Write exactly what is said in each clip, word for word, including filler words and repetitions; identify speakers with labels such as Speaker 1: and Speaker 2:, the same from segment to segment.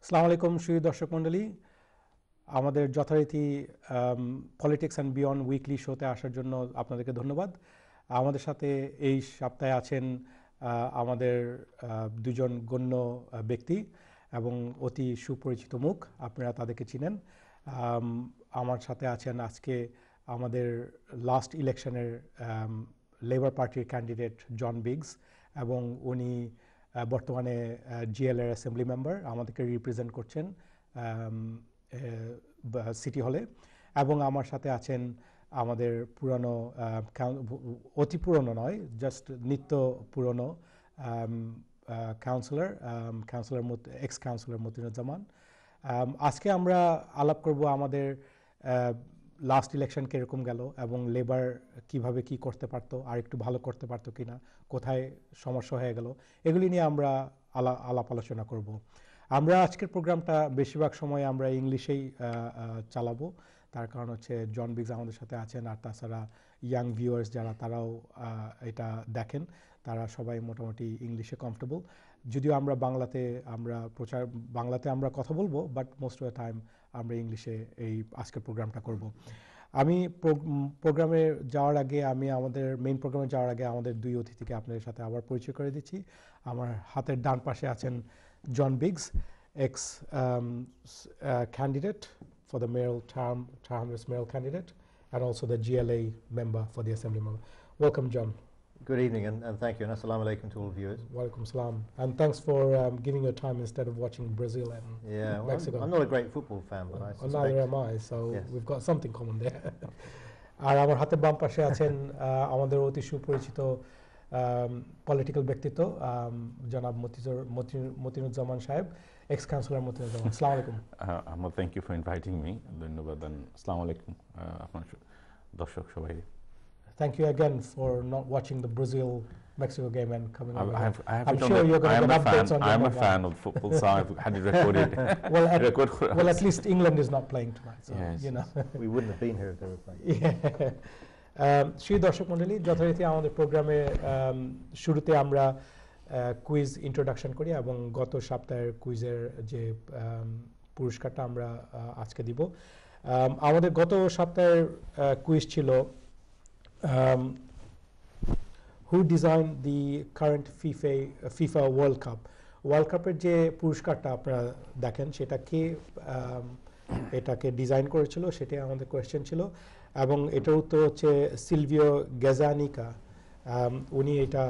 Speaker 1: আসসালামু আলাইকুম সুধী দর্শক মণ্ডলী, আমাদের যথারীতি পলিটিক্স অ্যান্ড বিয়ন্ড উইকলি শোতে আসার জন্য আপনাদেরকে ধন্যবাদ। আমাদের সাথে এই সপ্তাহে আছেন আমাদের দুজন গণ্য ব্যক্তি এবং অতি সুপরিচিত মুখ, আপনারা তাদেরকে চিনেন। আমার সাথে আছেন আজকে আমাদের লাস্ট ইলেকশনের লেবার পার্টির ক্যান্ডিডেট জন বিগস, এবং উনি বর্তমানে জিএলের অ্যাসেম্বলি মেম্বার, আমাদেরকে রিপ্রেজেন্ট করছেন সিটি হলে। এবং আমার সাথে আছেন আমাদের পুরনো, অতি পুরনো নয়, জাস্ট নিত্য পুরনো councillor councillor ex councillor Matinuzzaman. আজকে আমরা আলাপ করব আমাদের লাস্ট ইলেকশন কীরকম গেল এবং লেবার কিভাবে কি করতে পারতো, আর একটু ভালো করতে পারতো কিনা, কোথায় সমস্যা হয়ে গেল, এগুলি নিয়ে আমরা আলা আলাপ আলোচনা করব। আমরা আজকের প্রোগ্রামটা বেশিরভাগ সময় আমরা ইংলিশেই চালাবো, তার কারণ হচ্ছে জন বিগস আমাদের সাথে আছেন, আর তাছাড়া ইয়াং ভিউয়ার্স যারা তারাও এটা দেখেন, তারা সবাই মোটামুটি ইংলিশে কমফোর্টেবল। যদিও আমরা বাংলাতে আমরা প্রচার বাংলাতে আমরা কথা বলবো, but most of the time আমরা ইংলিশে এই আজকের প্রোগ্রামটা করব। আমি প্রোগ্রামে যাওয়ার আগে আমি আমাদের মেইন প্রোগ্রামে যাওয়ার আগে আমাদের দুই অতিথিকে আপনাদের সাথে আবার পরিচয় করে দিচ্ছি। আমার হাতের ডান পাশে আছেন John Biggs, ex candidate for the mayoral term, termless mayoral candidate, and also the G L A member for the assembly member. Welcome, John.
Speaker 2: Good evening, and, and thank you, and assalamu alaikum to all viewers.
Speaker 1: Welcome, salam, and thanks for um, giving your time instead of watching Brazil and
Speaker 2: yeah, well,
Speaker 1: Mexico.
Speaker 2: I'm, I'm not a great football fan, but I suspect...
Speaker 1: Neither am I, so
Speaker 2: yes.
Speaker 1: we've got something common there. আর আমার হাতে বাম পাশে আছেন আমাদের অতি সুপরিচিত political ব্যক্তিত্ব জনাব মতিনুজ্জামান সাহেব, এক্স কাউন্সিলর মতিনুজ্জামান। আসসালামু আলাইকুম।
Speaker 3: আমার thank you for inviting me, ধন্যবাদ। আসসালামু আলাইকুম আপনার দর্শক সবাই।
Speaker 1: Thank you again for not watching the Brazil Mexico game and coming over.
Speaker 3: I have, I have
Speaker 1: I'm sure you're going to get updates on
Speaker 3: I'm a
Speaker 1: mobile.
Speaker 3: fan of football, so I've had it recorded.
Speaker 1: well, at,
Speaker 3: Record
Speaker 1: well, at least England is not playing tonight, so
Speaker 3: yes.
Speaker 1: you know.
Speaker 2: We wouldn't have been here if they were playing.
Speaker 1: Yeah. Shri দর্শক মণ্ডলী, যথারীতি আমাদের প্রোগ্রামে শুরুতে আমরা quiz introduction করি, এবং গত সপ্তাহের কুইজের যে পুরস্কারটা আমরা আজকে দিব। আমাদের গত সপ্তাহের কুইজ ছিল Um, who designed the current FIFA FIFA World Cup? World কাপের যে পুরস্কারটা আপনারা দেখেন, সেটা কে এটাকে ডিজাইন করেছিল, সেটাই আমাদের কোয়েশ্চেন ছিল। এবং এটার উত্তর হচ্ছে সিলভিও গ্যাজানিকা। উনি এটা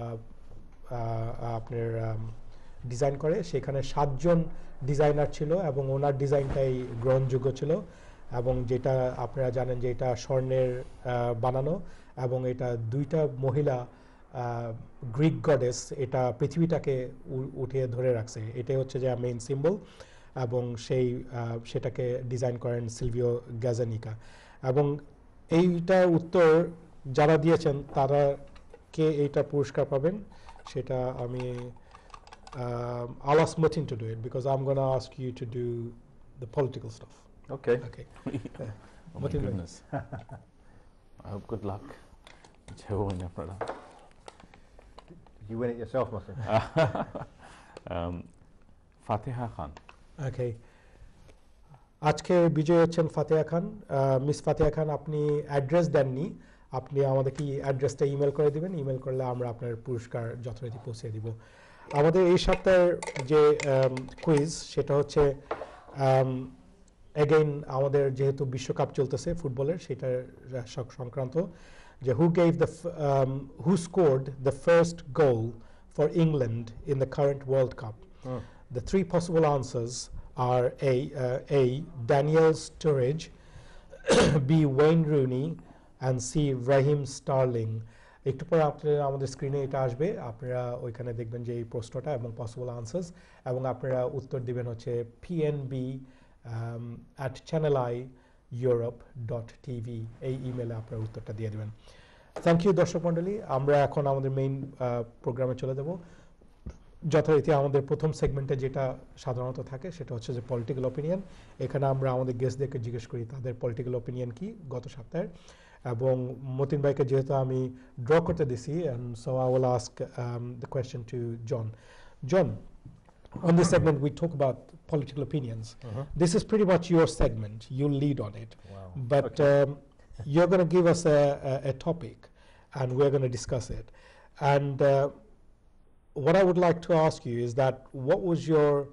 Speaker 1: আপনার ডিজাইন করে। সেখানে সাতজন ডিজাইনার ছিল এবং ওনার ডিজাইনটাই গ্রহণযোগ্য ছিল, এবং যেটা আপনারা জানেন যে এটা স্বর্ণের বানানো, এবং এটা দুইটা মহিলা গ্রিক গডেস এটা পৃথিবীটাকে উঠিয়ে ধরে রাখছে, এটাই হচ্ছে যে মেইন সিম্বল, এবং সেই সেটাকে ডিজাইন করেন সিলভিও গ্যাজানিকা। এবং এইটা উত্তর যারা দিয়েছেন তারা কে এইটা পুরস্কার পাবেন সেটা আমি I'll ask Martin to do it, because I'm going to ask you to do the political stuff.
Speaker 2: Okay.
Speaker 1: Okay.
Speaker 3: Oh my goodness. I hope good luck. Did
Speaker 2: you win it yourself, Martin?
Speaker 3: um, Fatiha Khan.
Speaker 1: Okay. আজকে বিজয় হচ্ছেন ফাতিহা খান। Miss ফাতিহা খান, আপনি address দেননি, আপনি আমাদেরকে অ্যাড্রেসটা email করে দিবেন। Email করলে আমরা আপনার পুরস্কার যথারীতি পৌঁছে দিব। আমাদের এই সপ্তাহের যে কুইজ সেটা হচ্ছে এগেইন আমাদের যেহেতু বিশ্বকাপ চলতেছে ফুটবলের, সেটার সংক্রান্ত যে who gave the who scored the first goal for England in the current world cup. The three possible answers are A A Daniel Sturridge, B Wayne Rooney, and C Raheem Sterling. একটু পরে আপনারা আমাদের স্ক্রিনে এটা আসবে, আপনারা ওইখানে দেখবেন যে এই প্রশ্নটা এবং পসিবল আনসার্স, এবং আপনারা উত্তর দিবেন হচ্ছে PNB at channel I Europe dot TV, এই ইমেলে আপনার উত্তরটা দিয়ে দেবেন। থ্যাংক ইউ দর্শক মণ্ডলী। আমরা এখন আমাদের মেইন প্রোগ্রামে চলে যাব। যথারীতি আমাদের প্রথম সেগমেন্টে যেটা সাধারণত থাকে সেটা হচ্ছে যে পলিটিক্যাল ওপিনিয়ন। এখানে আমরা আমাদের গেস্টদেরকে জিজ্ঞেস করি তাদের পলিটিক্যাল ওপিনিয়ন কি গত সপ্তাহের, এবং মতিন ভাইকে যেহেতু আমি ড্র করতে দিছি, and so I will ask um, the question to John. John, on this segment, we talk about political opinions.
Speaker 2: Mhm.
Speaker 1: This is pretty much your segment. You'll lead on it.
Speaker 2: Wow.
Speaker 1: But
Speaker 2: Okay.
Speaker 1: um, you're going to give us a, a, a topic, and we're going to discuss it. And uh, what I would like to ask you is that what was your,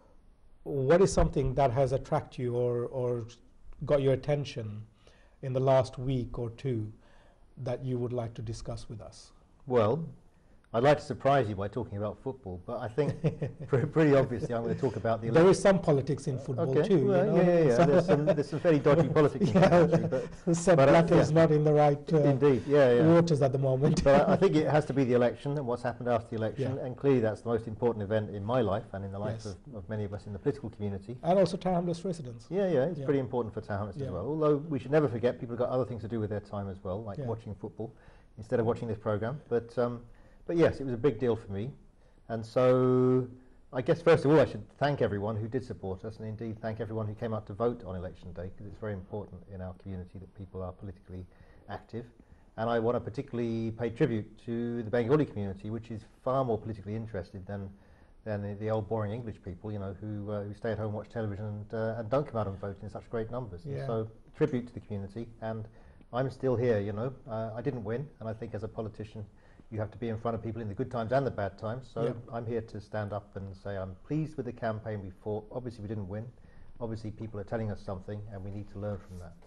Speaker 1: what is something that has attracted you or, or got your attention in the last week or two that you would like to discuss with us?
Speaker 2: Well, I'd like to surprise you by talking about football, but I think pre- pretty obviously I'm going to talk about the
Speaker 1: There
Speaker 2: election.
Speaker 1: is some politics in football
Speaker 2: Okay,
Speaker 1: too.
Speaker 2: well,
Speaker 1: you know?
Speaker 2: yeah, yeah, yeah.
Speaker 1: So
Speaker 2: There's some, there's some fairly dodgy politics in
Speaker 1: yeah,
Speaker 2: football, actually, but
Speaker 1: Sepp
Speaker 2: but, uh,
Speaker 1: Blatter
Speaker 2: yeah.
Speaker 1: is not in the right uh,
Speaker 2: indeed, yeah, yeah.
Speaker 1: waters at the moment.
Speaker 2: But I, I think it has to be the election and what's happened after the election,
Speaker 1: Yeah.
Speaker 2: and clearly that's the most important event in my life and in the life
Speaker 1: Yes.
Speaker 2: of, of many of us in the political community.
Speaker 1: And also Tower Hamlets residents.
Speaker 2: Yeah, yeah, it's
Speaker 1: Yeah.
Speaker 2: pretty important for Tower Hamlets
Speaker 1: Yeah.
Speaker 2: as well. Although we should never forget people have got other things to do with their time as well, like
Speaker 1: Yeah.
Speaker 2: watching football instead of watching this program. But um, but yes, it was a big deal for me, and so I guess first of all I should thank everyone who did support us, and indeed thank everyone who came out to vote on election day, because it's very important in our community that people are politically active. And I want to particularly pay tribute to the Bengali community, which is far more politically interested than than the, the old boring English people, you know, who uh, who stay at home, watch television, and uh, and don't come out and vote in such great numbers. And
Speaker 1: Yeah.
Speaker 2: so tribute to the community, and I'm still here. You know, uh, I didn't win, and I think as a politician, you have to be in front of people in the good times and the bad times. So
Speaker 1: Yeah.
Speaker 2: I'm here to stand up and say I'm pleased with the campaign we fought. Obviously, we didn't win. Obviously, people are telling us something, and we need to learn from that.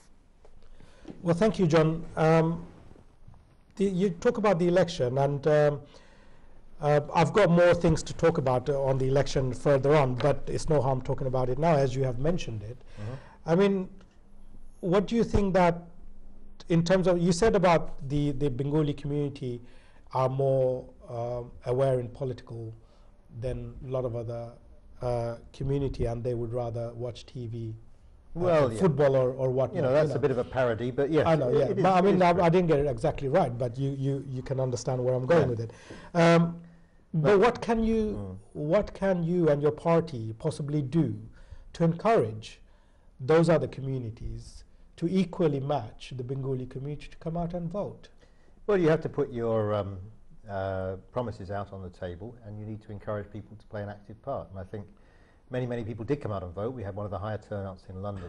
Speaker 1: Well, thank you, John. Um, the, you talk about the election, and um, uh, I've got more things to talk about uh, on the election further on, but it's no harm talking about it now, as you have mentioned it.
Speaker 2: Mhm.
Speaker 1: I mean, what do you think that, in terms of, you said about the, the Bengali community are more um, aware in political than a lot of other uh, community, and they would rather watch T V, uh,
Speaker 2: Well, yeah.
Speaker 1: football or, or whatnot.
Speaker 2: You know, that's a bit of a parody, but yes,
Speaker 1: I know,
Speaker 2: it-
Speaker 1: yeah.
Speaker 2: it is-
Speaker 1: But I
Speaker 2: it
Speaker 1: mean,
Speaker 2: is
Speaker 1: I,
Speaker 2: true.
Speaker 1: I didn't get it exactly right, but you, you, you can understand where I'm going
Speaker 2: Yeah.
Speaker 1: with it. Um, but
Speaker 2: But-
Speaker 1: what can you,
Speaker 2: Mm.
Speaker 1: what can you and your party possibly do to encourage those other communities to equally match the Bengali community to come out and vote?
Speaker 2: Well, you have to put your um, uh, promises out on the table, and you need to encourage people to play an active part. And I think many, many people did come out and vote. We had one of the higher turnouts in London.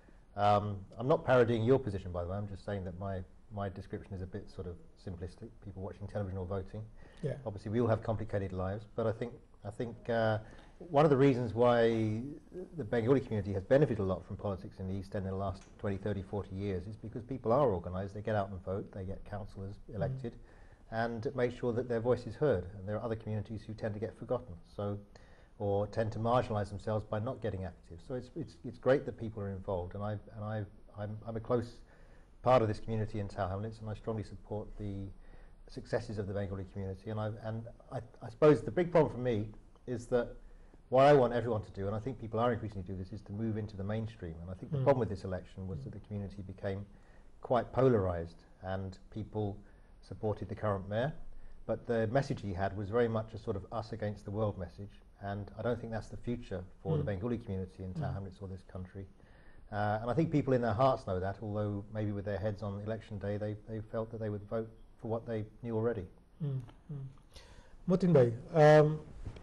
Speaker 2: Um, I'm not parodying your position, by the way. I'm just saying that my, my description is a bit sort of simplistic. People watching television or voting.
Speaker 1: Yeah.
Speaker 2: Obviously, we all have complicated lives, but I think I think uh, one of the reasons why the Bengali community has benefited a lot from politics in the East End in the last twenty, thirty, forty years is because people are organised. They get out and vote. They get councillors elected, and make sure that their voice is heard. And there are other communities who tend to get forgotten, so or tend to marginalise themselves by not getting active. So it's it's it's great that people are involved, and I and I I'm I'm a close part of this community in Tower Hamlets, and I strongly support the successes of the Bengali community. And I and I, I suppose the big problem for me is that what I want everyone to do, and I think people are increasingly do this, is to move into the mainstream. And I think the
Speaker 1: Mm.
Speaker 2: problem with this election was that the community became quite polarised, and people supported the current mayor, but the message he had was very much a sort of us against the world message, and I don't think that's the future for the
Speaker 1: Mm.
Speaker 2: Bengali community in Tower
Speaker 1: Mm.
Speaker 2: Hamlets or this country. Uh, and I think people in their hearts know that, although maybe with their heads on election day they, they felt that they would vote for what they knew already.
Speaker 1: Mm. Mm. Motin Bhai, um,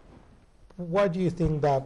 Speaker 1: why do you think that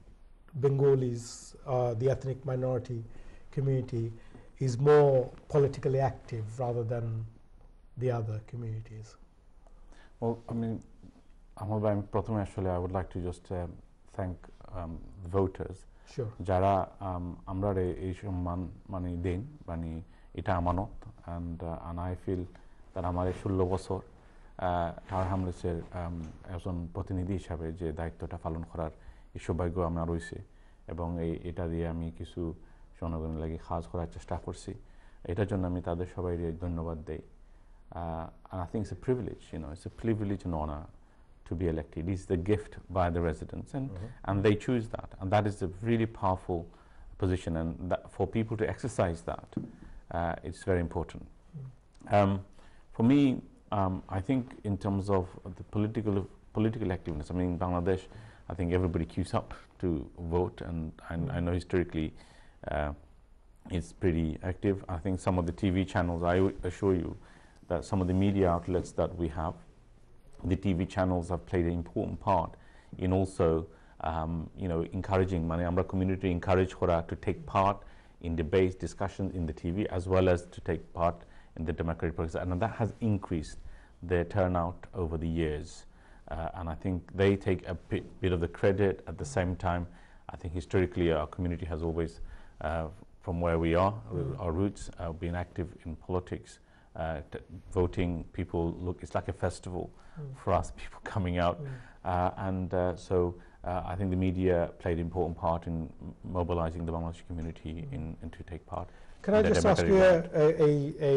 Speaker 1: Bengalis, uh, the ethnic minority community, is more politically active rather than the other communities?
Speaker 3: Well, I mean, Ahmed bhai, প্রথমে আসলে I would like to just um, thank um, the voters
Speaker 1: Sure.
Speaker 3: যারা um, আমরা এই সম্মান মানে দেন মানে এটা আমানত and uh, and I feel that আমার এই ষোলো বছর টাওয়ার হ্যামলেটসের একজন প্রতিনিধি হিসাবে যে দায়িত্বটা পালন করার এই সৌভাগ্য আমার রয়েছে এবং এই এটা দিয়ে আমি কিছু জনগণের লাগি কাজ করার চেষ্টা করছি এটার জন্য আমি তাদের সবাই ধন্যবাদ দেই uh, and I think it's a privilege, you know, it's a privilege and honor to be elected. It's the gift by the residents, and
Speaker 2: Mm-hmm.
Speaker 3: and they choose that, and that is a really powerful position, and that for people to exercise that, uh, it's very important. Um, for me, um, I think in terms of the political political activeness, I mean, in Bangladesh, I think everybody queues up to vote, and, and I know historically uh, it's pretty active. I think some of the T V channels, I assure you that some of the media outlets that we have, the T V channels have played an important part in also um, you know, encouraging মানে আমরা community encourage করা to take part in debates, discussions in the T V, as well as to take part in the democratic process, and that has increased their turnout over the years. Uh, and I think they take a bit, bit of the credit. At the same time, I think historically our community has always, uh, from where we are, mm. our roots, uh, been active in politics, uh, voting. People look, it's like a festival mm. for us, people coming out. Mm. Uh, and uh, so uh, I think the media played an important part in mobilizing the Bangladeshi community mm. in, in to take part.
Speaker 1: Can I just ask you a, a, a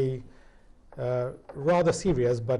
Speaker 1: uh, rather serious, but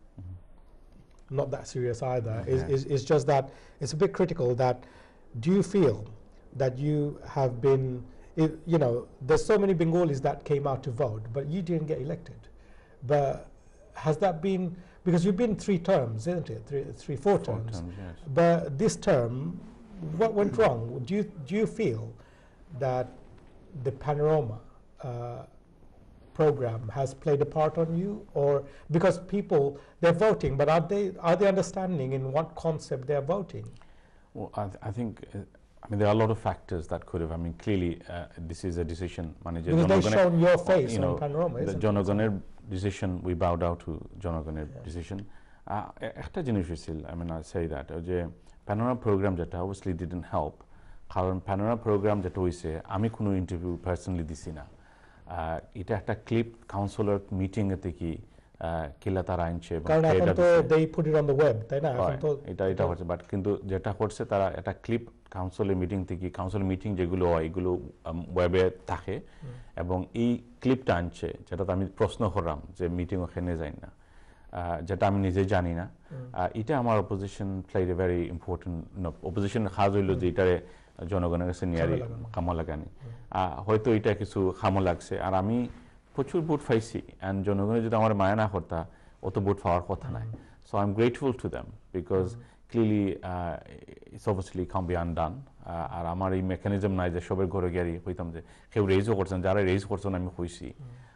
Speaker 1: mm-hmm. not that serious either, okay. is, is, is just that it's a bit critical that do you feel that you have been, if, you know, there's so many Bengalis that came out to vote, but you didn't get elected. But has that been, because you've been three terms, isn't it? Three, three four, four terms.
Speaker 3: terms yes.
Speaker 1: But this term, what went wrong? Do you, do you feel that the Panorama uh, program has played a part on you, or because people, they're voting, but are they, are they understanding in what concept they're voting?
Speaker 3: Well, I, th I think, uh, I mean, there are a lot of factors that could have, I mean, clearly uh, this is a decision manager.
Speaker 1: Because they've shown your face
Speaker 3: you know,
Speaker 1: on Panorama,
Speaker 3: the
Speaker 1: isn't
Speaker 3: John O'Connor decision, we bowed out to John O'Connor yeah. decision. Ekta jinish hoysil, I mean, I say that, যে Panorama program যেটা obviously didn't help, কারণ Panorama program যেটা হইছে, আমি কোনো interview personally দিছি না। এটা একটা ক্লিপ কাউন্সিলর মিটিং এতে কি কিলা তারা আনছে,
Speaker 1: কারণ এখন তো they put it on the web, তাই না? এখন তো
Speaker 3: এটা এটা হচ্ছে, বাট কিন্তু যেটা করছে তারা একটা ক্লিপ কাউন্সিলের মিটিং থেকে, কাউন্সিল মিটিং যেগুলো হয় এগুলো ওয়েবে থাকে, এবং এই ক্লিপটা আনছে, যেটা আমি প্রশ্ন করলাম যে মিটিং ওখানে যাই না, যেটা আমি নিজে জানি না। এটা আমার opposition played a very important, opposition খাজ হইল যে এটারে জনগণের কাছে নিয়ে কামা লাগানি, হয়তো এটা কিছু খামো লাগছে, আর আমি প্রচুর ভোট পাইছি, অ্যান্ড জনগণের যদি আমার মায়া না করতা অত ভোট পাওয়ার কথা নাই। So I am grateful to them because clearly it's obviously can be undone. আর আমার এই মেকানিজম নাই যে সবের ঘরে গিয়ে হইতাম যে কেউ রেজও করছেন, যারা রেজ করছেন আমি হইছি,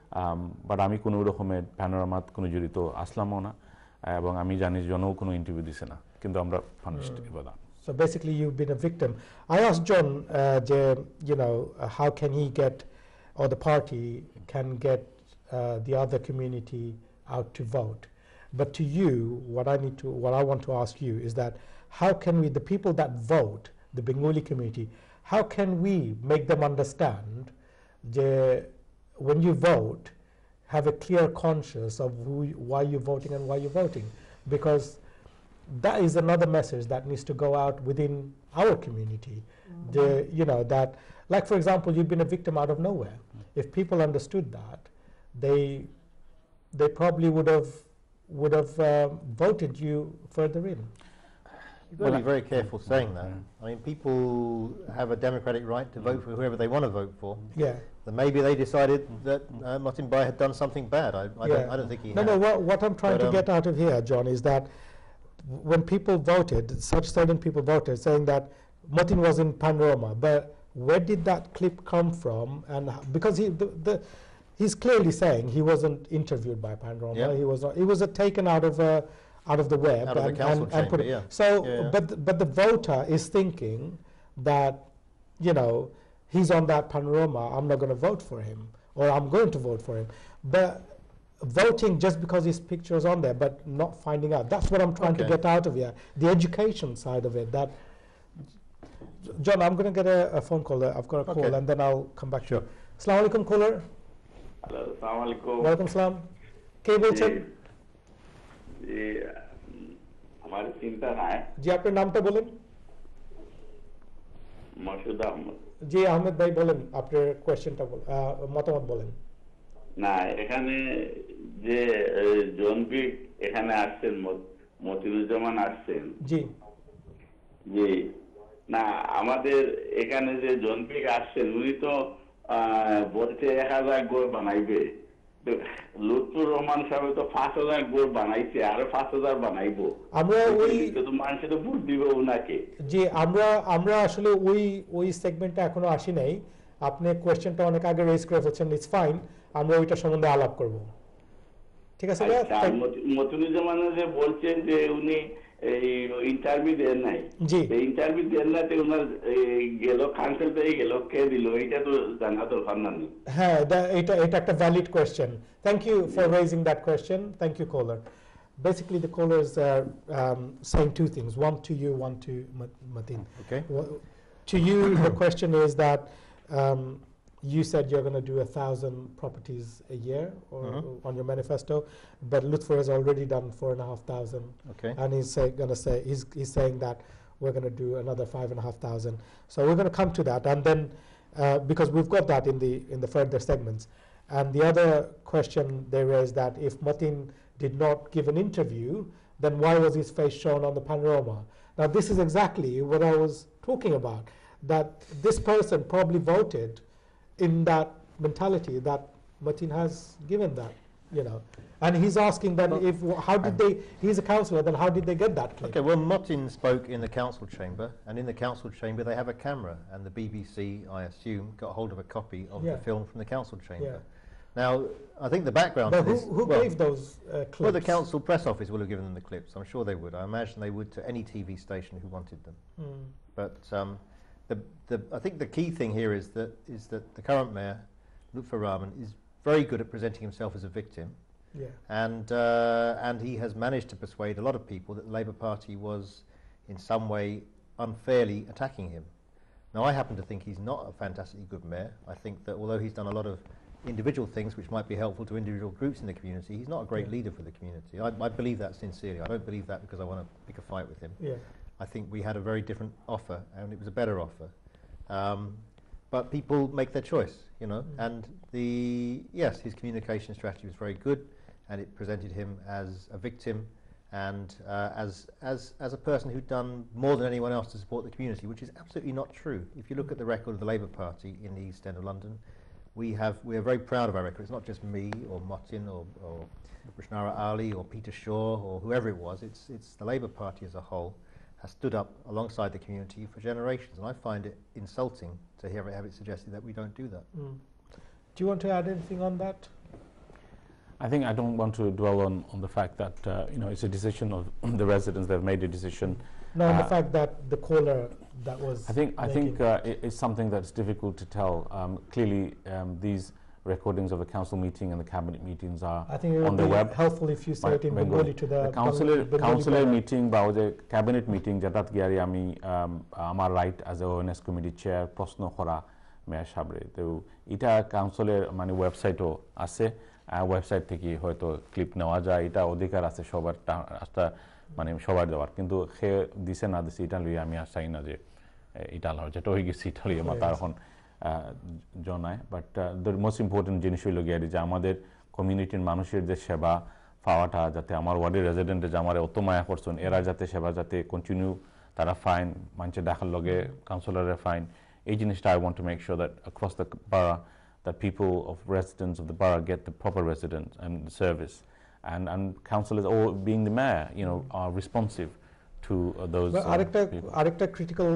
Speaker 3: বাট আমি কোনো রকমের প্যানোরামাত কোনো জড়িত আসলামও না, এবং আমি জানি জনও কোনো ইন্টারভিউ দিছে না, কিন্তু আমরা ফানিশড বলা।
Speaker 1: So basically you've been a victim. I asked John, uh, je, you know, uh, how can he get, or the party can get uh, the other community out to vote. But to you, what I need to, what I want to ask you is that how can we, the people that vote, the Bengali community, how can we make them understand that when you vote, have a clear conscience of who, why you're voting and why you're voting? Because that is another message that needs to go out within our community. Mm-hmm. The, you know, that, like for example, you've been a victim out of nowhere. Mm-hmm. If people understood that, they, they probably would have, would have uh, voted you further in.
Speaker 2: You've got well, to be very careful saying that. I mean, people have a democratic right to vote for whoever they want to vote for.
Speaker 1: Yeah.
Speaker 2: Then maybe they decided that uh, Martin Bai had done something bad. I, I, yeah. don't, I don't think he
Speaker 1: no,
Speaker 2: had.
Speaker 1: No, no, what, what I'm trying
Speaker 2: but,
Speaker 1: to
Speaker 2: um,
Speaker 1: get out of here, John, is that when people voted, such certain people voted, saying that Martin was in Panorama, but where did that clip come from? And because he, the, the, he's clearly saying he wasn't interviewed by Panorama. Yep. He was not, he was uh, taken out of uh, out of the web
Speaker 2: out of
Speaker 1: and,
Speaker 2: the council
Speaker 1: and,
Speaker 2: chamber,
Speaker 1: and put it.
Speaker 2: Yeah.
Speaker 1: So,
Speaker 2: yeah, yeah.
Speaker 1: but but the voter is thinking that, you know, he's on that Panorama. I'm not going to vote for him, or I'm going to vote for him. But voting just because his picture is on there, but not finding out. That's what I'm trying okay. to get out of here. The education side of it. That, John, I'm going to get a, a phone call. There. I've got a call, okay. and then I'll come back
Speaker 2: sure.
Speaker 1: to you. Assalamu alaikum, caller.
Speaker 4: Hello, assalamu alaikum.
Speaker 1: Welcome, salam. কে বলছেন?
Speaker 4: জি, আমার চিন্তা নাই।
Speaker 1: জি, আপনার নামটা বলেন।
Speaker 4: মাসুদ আহমেদ।
Speaker 1: জি, আহমেদ ভাই বলেন, আপনার কোয়েশ্চেনটা বলেন, মতামত বলেন।
Speaker 4: না, এখানে যে জনপিক এখানে আসছেন, মতিউজ্জামান আসছেন।
Speaker 1: জি
Speaker 4: জি, না আমাদের এখানে যে জনপিক আসছেন উনি তো বলছে এক হাজার গোল বানাইবে, লুৎফুর রহমান সাহেব তো পাঁচ হাজার গোল বানাইছে, আরো পাঁচ হাজার বানাইবো।
Speaker 1: আমরা ওই
Speaker 4: মানুষের তো ভোট দিবে ওনাকে।
Speaker 1: জি, আমরা আমরা আসলে ওই ওই সেগমেন্টটা এখনো আসি নাই। আপনি কোয়েশ্চেনটা অনেক আগে রেজ করে ফেলছেন, ইটস ফাইন, আমরা ওইটা সম্বন্ধে আলাপ করব। ঠিক আছে?
Speaker 4: মতিউজ্জামান যে বলছেন যে উনি এই ইন্টারভিউ দেন নাই
Speaker 1: জি।
Speaker 4: এই ইন্টারভিউ দেন না তে ওনার গেল কাউন্সিল পেয়ে গেল কে দিল এটা তো জানা দরকার না
Speaker 1: হ্যাঁ এটা এটা একটা valid question thank you for raising that question thank you caller basically the callers are um, saying two things one to you one to Mateen.
Speaker 2: Okay.
Speaker 1: Well, to you the question is that um, you said you're going to do a thousand properties a year or,
Speaker 2: mm-hmm.
Speaker 1: on your manifesto, but Lutfur has already done four and a half thousand.
Speaker 2: Okay.
Speaker 1: And he's say, going to say he's, he's saying that we're going to do another five and a half thousand. So we're going to come to that, and then uh, because we've got that in the in the further segments. And the other question there is that if Mateen did not give an interview, then why was his face shown on the panorama? Now this is exactly what I was talking about. That this person probably voted in that mentality that Mateen has given that, you know, and he's asking that
Speaker 2: well,
Speaker 1: if how did they? He's a councillor. Then how did they get that clip?
Speaker 2: Okay, well, Mateen spoke in the council chamber, and in the council chamber they have a camera, and the B B C, I assume, got hold of a copy of
Speaker 1: Yeah.
Speaker 2: the film from the council chamber.
Speaker 1: Yeah.
Speaker 2: Now, I think the background
Speaker 1: But
Speaker 2: to
Speaker 1: who,
Speaker 2: this.
Speaker 1: who
Speaker 2: well,
Speaker 1: gave those uh, clips?
Speaker 2: Well, the council press office will have given them the clips. I'm sure they would. I imagine they would to any T V station who wanted them.
Speaker 1: Mm.
Speaker 2: But um, the, the, I think the key thing here is that is that the current mayor, Lutfur Rahman, is very good at presenting himself as a victim,
Speaker 1: Yeah.
Speaker 2: and uh, and he has managed to persuade a lot of people that the Labour Party was in some way unfairly attacking him. Now, I happen to think he's not a fantastically good mayor. I think that although he's done a lot of individual things which might be helpful to individual groups in the community, he's not a great
Speaker 1: Yeah.
Speaker 2: leader for the community. I, I believe that sincerely. I don't believe that because I want to pick a fight with him.
Speaker 1: Yeah.
Speaker 2: I think we had a very different offer, and it was a better offer. Um, but people make their choice, you know.
Speaker 1: Mm.
Speaker 2: And the yes, his communication strategy was very good, and it presented him as a victim and uh, as as as a person who'd done more than anyone else to support the community, which is absolutely not true. If you look at the record of the Labour Party in the East End of London, we have we are very proud of our record. It's not just me or Mateen or, or Rushnara Ali or Peter Shaw or whoever it was. It's it's the Labour Party as a whole has stood up alongside the community for generations, and I find it insulting to hear it, have it suggested that we don't do that.
Speaker 1: Mm. Do you want to add anything on that?
Speaker 3: I think I don't want to dwell on, on the fact that uh, you know it's a decision of the residents. They've made a decision.
Speaker 1: No,
Speaker 3: uh,
Speaker 1: the fact that the caller that was.
Speaker 3: I think I think
Speaker 1: making-
Speaker 3: uh, it, it's something that's difficult to tell. Um, clearly, um, these recordings of the council meeting and the cabinet meetings are
Speaker 1: I think it
Speaker 3: on
Speaker 1: would
Speaker 3: the
Speaker 1: be
Speaker 3: web.
Speaker 1: helpful if you say it in Bengali to the
Speaker 3: council
Speaker 1: Bengali
Speaker 3: council
Speaker 1: borough.
Speaker 3: meeting বা ওই যে cabinet meeting যেটাত গিয়ারি আমি আমার right as a ONS committee chair প্রশ্ন করা mayor সাহেবরে তো এটা কাউন্সিলের মানে ওয়েবসাইটও আছে ওয়েবসাইট থেকে হয়তো ক্লিপ নেওয়া যায় এটা অধিকার আছে সবার রাস্তা মানে সবার দেওয়ার কিন্তু সে দিছে না দিছে এটা লইয়া আমি আর চাই না যে এটা লওয়ার যেটা হয়ে গেছে এটা লইয়া মাতার এখন জনায় বাট দ্য মোস্ট ইম্পর্টেন্ট জিনিস হইল গিয়ে যে আমাদের কমিউনিটির মানুষের যে সেবা পাওয়াটা যাতে আমার ওয়ার্ডের রেজিডেন্টে যে আমার অত মায়া করছেন এরা যাতে সেবা যাতে কন্টিনিউ তারা ফাইন মানুষের দেখার লগে কাউন্সিলরের ফাইন এই জিনিসটা I want to make sure that across the borough that people of residents of the borough get the proper residence and service and and councillors or being the mayor you know are responsive to uh, those uh,
Speaker 1: আরেকটা
Speaker 3: people.
Speaker 1: আরেকটা critical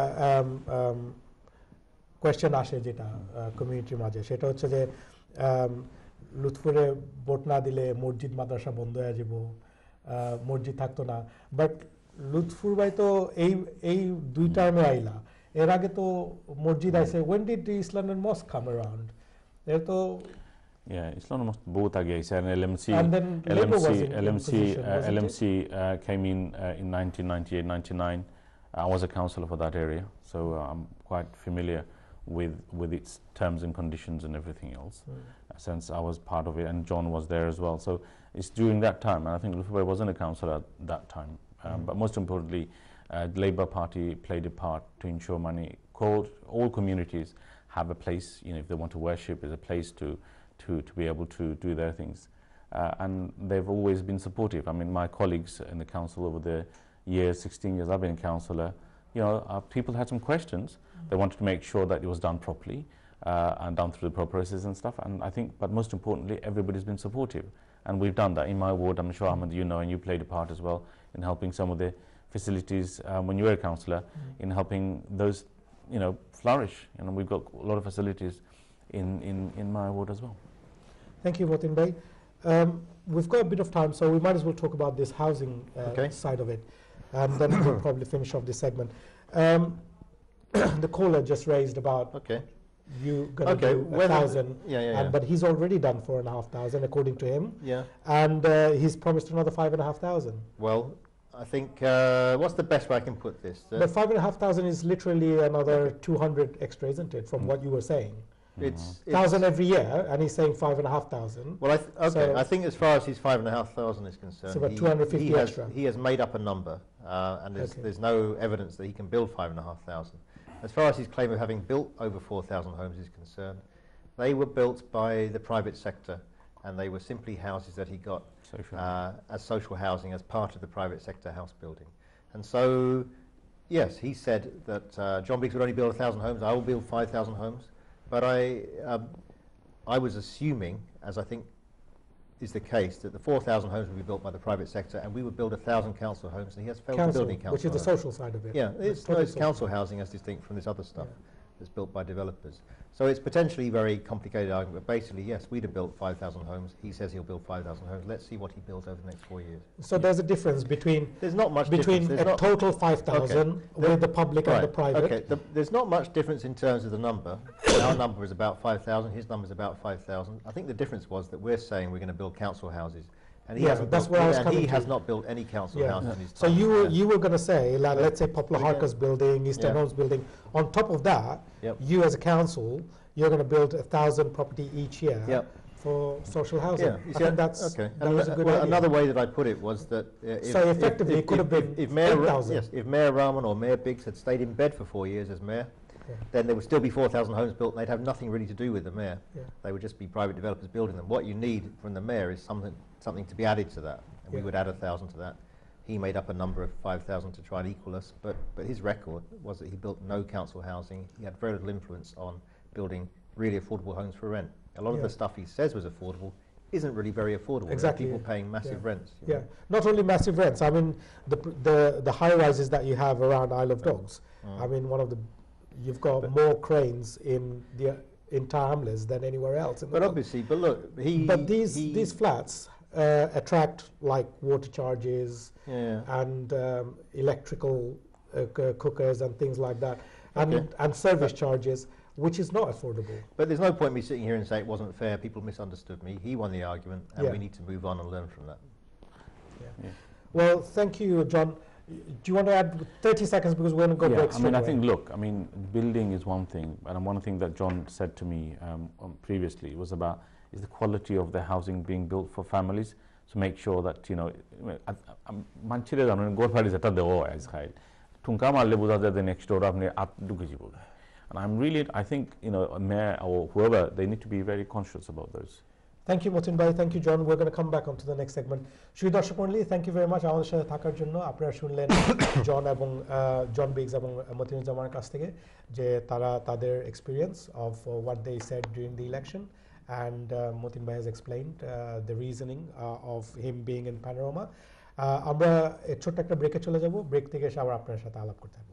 Speaker 1: question আসে যেটা কমিউনিটির মাঝে সেটা হচ্ছে যে লুৎফুরে vote না দিলে মসজিদ মাদ্রাসা বন্ধ হয়ে যাব মসজিদ থাকতো না বাট লুৎফুর ভাই তো এই এই দুই টার্মে আইলা এর আগে তো মসজিদ আইছে when did the Islamic mosque come around এর তো
Speaker 3: Yeah, Islamic mosque both aage aise and L M C
Speaker 1: And then Labour was in- in
Speaker 3: L M C
Speaker 1: position,
Speaker 3: uh,
Speaker 1: wasn't
Speaker 3: L M C uh, came in uh, in nineteen ninety-eight ninety-nine. I was a councillor for that area, so uh, I'm quite familiar with with its terms and conditions and everything else.
Speaker 1: Mm.
Speaker 3: Uh, since I was part of it, and John was there as well. So it's during that time, and I think Lutfur wasn't a councillor at that time. Um,
Speaker 1: Mm.
Speaker 3: But most importantly, uh, the Labour Party played a part to ensure money. Called all communities have a place. You know, if they want to worship, there's a place to to to be able to do their things. Uh, and they've always been supportive. I mean, my colleagues in the council over the years, sixteen years I've been a councillor, you know, uh, people had some questions. Mm. They wanted to make sure that it was done properly uh, and done through the proper processes and stuff. And I think, but most importantly, everybody's been supportive. And we've done that. In my ward, I'm sure, Ahmed, you know, and you played a part as well in helping some of the facilities um, when you were a councillor, mm. in helping those, you know, flourish. You know, we've got a lot of facilities in, in, in my ward as well.
Speaker 1: Thank you, Mateen Bhai. Um, we've got a bit of time, so we might as well talk about this housing uh,
Speaker 2: Okay.
Speaker 1: side of it. and then we'll probably finish off this segment. Um, the caller just raised about
Speaker 2: Okay.
Speaker 1: you going to
Speaker 2: Okay,
Speaker 1: do a
Speaker 2: whether-
Speaker 1: thousand,
Speaker 2: yeah, yeah,
Speaker 1: and
Speaker 2: yeah.
Speaker 1: but he's already done four and a half thousand according to him,
Speaker 2: Yeah.
Speaker 1: and uh, he's promised another five and a half thousand.
Speaker 2: Well, I think uh, what's the best way I can put this? That
Speaker 1: But five and a half thousand is literally another two hundred extra, isn't it? From what you were saying,
Speaker 2: it's, it's
Speaker 1: thousand every year, and he's saying five and a half thousand.
Speaker 2: Well, I th okay.
Speaker 1: So-
Speaker 2: I think as far as his five and a half thousand is concerned,
Speaker 1: It's about
Speaker 2: he,
Speaker 1: two hundred fifty
Speaker 2: he has,
Speaker 1: extra.
Speaker 2: he has made up a number, uh, and there's,
Speaker 1: Okay.
Speaker 2: there's no evidence that he can build five and a half thousand. As far as his claim of having built over four thousand homes is concerned, they were built by the private sector, and they were simply houses that he got
Speaker 3: Social.
Speaker 2: uh, as social housing as part of the private sector house building. And so, yes, he said that uh, John Biggs would only build a thousand homes. I will build five thousand homes, but I, um, I was assuming, as I think is the case, that the four thousand homes would be built by the private sector, and we would build a thousand council homes, and he has failed to
Speaker 1: Council,
Speaker 2: build any council
Speaker 1: which is the
Speaker 2: homes.
Speaker 1: social side of it.
Speaker 2: Yeah, it's, no,
Speaker 1: total
Speaker 2: it's
Speaker 1: social.
Speaker 2: council housing as distinct from this other stuff that's built by developers. So it's potentially a very complicated argument, but basically, yes, we'd have built five thousand homes. He says he'll build five thousand homes. Let's see what he builds over the next four years.
Speaker 1: So there's a difference between
Speaker 2: There's not much
Speaker 1: between
Speaker 2: difference.
Speaker 1: a
Speaker 2: There's not
Speaker 1: total five thousand
Speaker 2: Okay.
Speaker 1: with the public and the
Speaker 2: Right,
Speaker 1: private.
Speaker 2: Okay, the, there's not much difference in terms of the number. Our number is about five thousand, his number is about five thousand. I think the difference was that we're saying we're going to build council houses. And he,
Speaker 1: Yeah,
Speaker 2: hasn't
Speaker 1: that's
Speaker 2: built,
Speaker 1: where I was
Speaker 2: and
Speaker 1: coming
Speaker 2: he
Speaker 1: to.
Speaker 2: has not built any council
Speaker 1: Yeah.
Speaker 2: houses in his
Speaker 1: So
Speaker 2: time.
Speaker 1: you were
Speaker 2: Yeah.
Speaker 1: you were going to say, like,
Speaker 2: Yeah.
Speaker 1: let's say Poplar
Speaker 2: Yeah.
Speaker 1: Harkers building, Eastern
Speaker 2: Yeah.
Speaker 1: Homes building. On top of that,
Speaker 2: Yep.
Speaker 1: you as a council, you're going to build a thousand property each year
Speaker 2: Yep.
Speaker 1: for social housing.
Speaker 2: Yeah, you
Speaker 1: I
Speaker 2: see,
Speaker 1: think that's
Speaker 2: okay.
Speaker 1: that
Speaker 2: And
Speaker 1: was a
Speaker 2: uh,
Speaker 1: good
Speaker 2: well,
Speaker 1: idea.
Speaker 2: another way that I put it was that uh, if,
Speaker 1: So
Speaker 2: if-
Speaker 1: effectively
Speaker 2: if,
Speaker 1: it could
Speaker 2: if,
Speaker 1: have been
Speaker 2: if, if Mayor Ra-
Speaker 1: eight thousand.
Speaker 2: yes, if Mayor Rahman or Mayor Biggs had stayed in bed for four years as mayor,
Speaker 1: Yeah.
Speaker 2: then there would still be four thousand homes built, and they'd have nothing really to do with the mayor.
Speaker 1: Yeah.
Speaker 2: They would just be private developers building them. What you need from the mayor is something something to be added to that, and we
Speaker 1: Yeah.
Speaker 2: would add a thousand to that. He made up a number of five thousand to try and equal us, but but his record was that he built no council housing. He had very little influence on building really affordable homes for rent. A lot
Speaker 1: Yeah.
Speaker 2: of the stuff he says was affordable isn't really very affordable. There are
Speaker 1: Exactly,
Speaker 2: people
Speaker 1: yeah.
Speaker 2: paying massive
Speaker 1: Yeah.
Speaker 2: rents. you
Speaker 1: Yeah,
Speaker 2: know.
Speaker 1: not only massive rents. I mean, the pr- the the high rises that you have around Isle of Dogs.
Speaker 2: Mm.
Speaker 1: I mean, one of the you've got
Speaker 2: But-
Speaker 1: more cranes in the entire Hamlets than anywhere else. In the
Speaker 2: But
Speaker 1: world.
Speaker 2: obviously, but look, he.
Speaker 1: But these
Speaker 2: he,
Speaker 1: these flats uh, attract like water charges
Speaker 2: Yeah.
Speaker 1: and um, electrical uh, c- cookers and things like that, and
Speaker 2: Okay.
Speaker 1: and service charges, which is not affordable.
Speaker 2: But there's no point me sitting here and saying it wasn't fair. People misunderstood me. He won the argument, and
Speaker 1: Yeah.
Speaker 2: we need to move on and learn from that.
Speaker 3: Yeah.
Speaker 1: Well, thank you, John. Do you want to add thirty seconds because we're going to go
Speaker 3: yeah,
Speaker 1: break
Speaker 3: I
Speaker 1: straight
Speaker 3: mean, I
Speaker 1: away.
Speaker 3: think, look, I mean, building is one thing, and one thing that John said to me um, um, previously was about is the quality of the housing being built for families. So make sure that, you know, manchire জানেন গোর বাড়ি যেটা দেওয়া হয় আজকাল ঠুঙ্কা মারলে বোঝা যায় যে next door আপনি আট ঢুকে যাব and I'm really I think, you know, a mayor or whoever, they need to be very conscious about those.
Speaker 1: Thank you, Motin Bhai. Thank you, John. We're going to come back onto the next segment. Shri Darshak Mondli, thank you very much. আমাদের সাথে থাকার জন্য আপনারা শুনলেন জন এবং John Biggs এবং মতিনুজ্জামানের কাছ থেকে যে তারা তাদের experience of uh, what they said during the election, and uh, Motin Bhai has explained uh, the reasoning uh, of him being in Panorama. Uh, আমরা ছোট্ট একটা ব্রেকে চলে যাব, ব্রেক থেকে এসে আবার আপনার সাথে আলাপ করতে হবে।